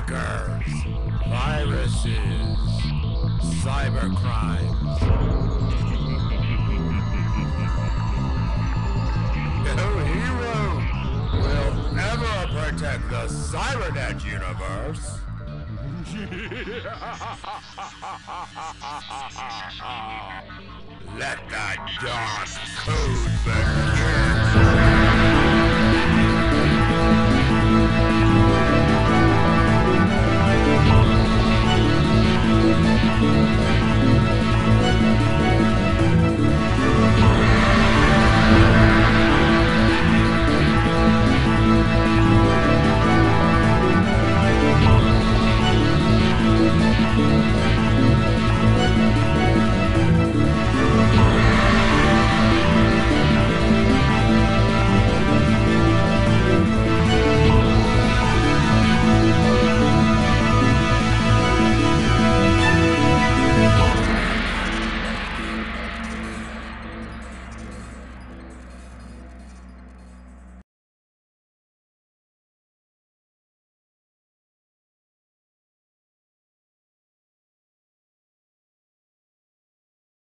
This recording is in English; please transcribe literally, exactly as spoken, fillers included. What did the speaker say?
hackers, viruses, cybercrimes. No hero will ever protect the CyberNET Universe. Let the dark code begin.